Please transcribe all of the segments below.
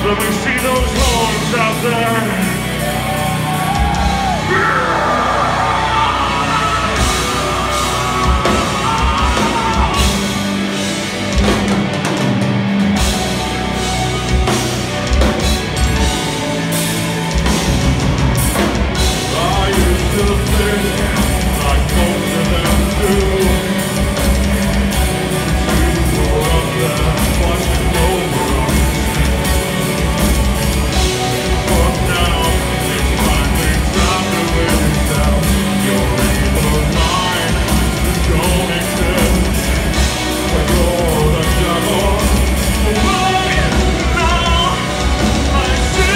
Let me see those horns out there. I used to think like most of them do. You were up there watching over us. But now it's finally time to let it down. You're evil mind that don't exist. But you're the devil. Right now I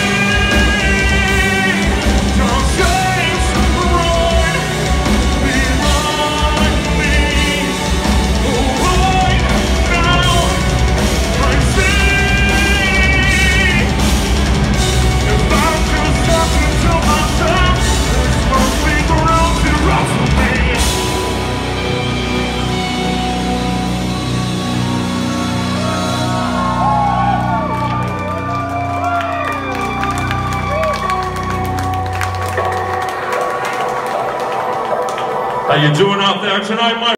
see your shapes right behind me. Right now I see. If I'm just talking to myself, there's nothing around zero for me. How you doing out there tonight, my